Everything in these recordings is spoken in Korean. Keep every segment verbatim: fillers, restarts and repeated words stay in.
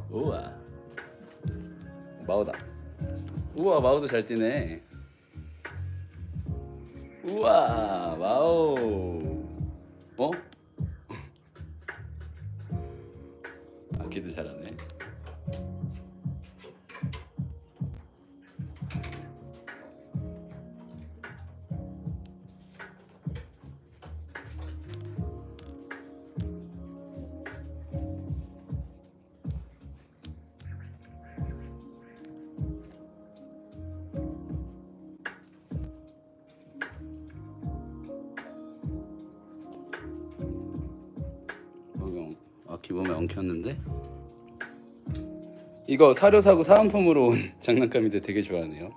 우와 마오다. 우와 마오도 잘 뛰네. 우와 마오. 어? 아키도 잘하네. 아키 몸에 엉켰는데? 이거 사료 사고 사은품으로 온 장난감인데 되게 좋아하네요.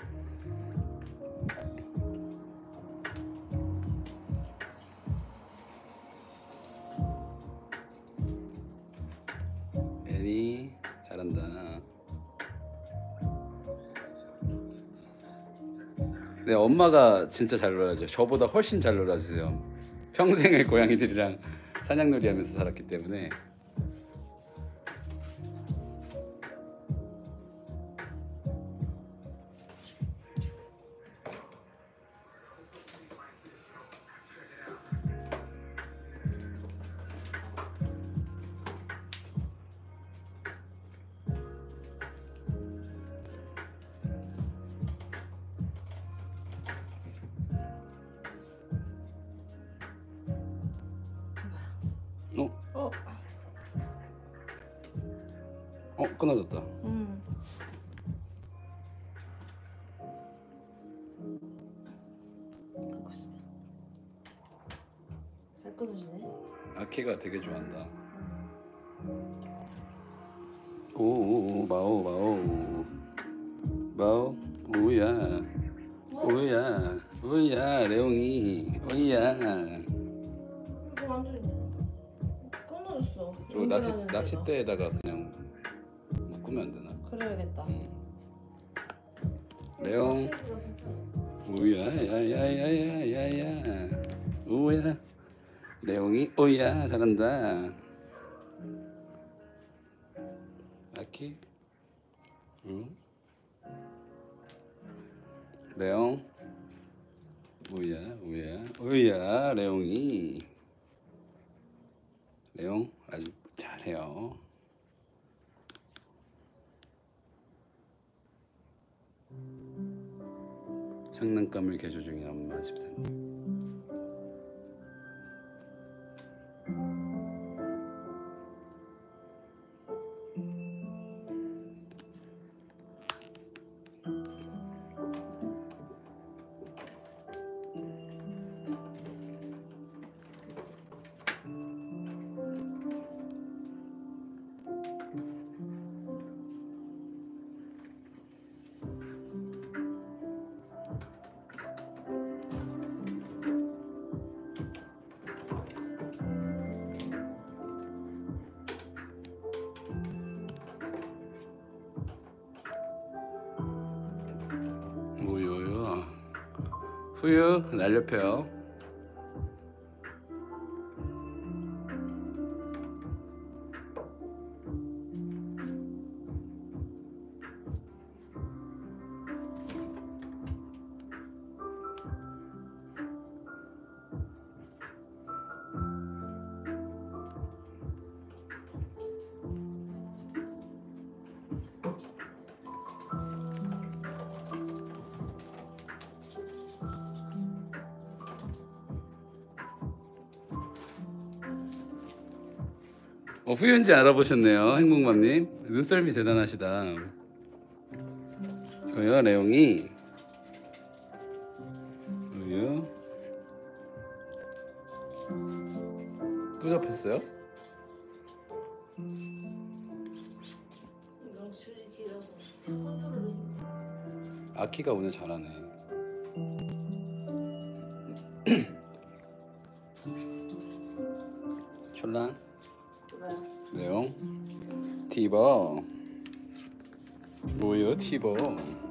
애니 잘한다. 네, 엄마가 진짜 잘 놀아줘. 저보다 훨씬 잘 놀아주세요. 평생을 고양이들이랑 사냥놀이 하면서 살았기 때문에. 어? 어? 어? 끊어졌다. 음. 갖고 있으면 잘 끊어지네. 아키가 되게 좋아한다. 오 마오 마오 마오 오야 오야 오야 레옹이 오야. 이거 완전 끊어졌어. 저거 낚시, 연결하는 데가. 낚싯대에다가 그냥 묶으면 안 되나? 그래야겠다. 응. 레옹 오야 야야야야야야 오야 레옹이 오야 잘한다. 아키 응? 레옹 오야 오야 오야 레옹이 레옹 아주 잘해요. 장난감을 개조 중인 엄마 집사님. 우유요 후유 날렵해요. 어, 후유인지 알아보셨네요. 행복맘님 눈썰미 대단하시다. 이거요 레옹이 우유 또 잡혔어요? 너무 줄이 길어서 컨트롤이. 아키가 오늘 잘하네. 촐랑 레옹 티버 뭐요 티버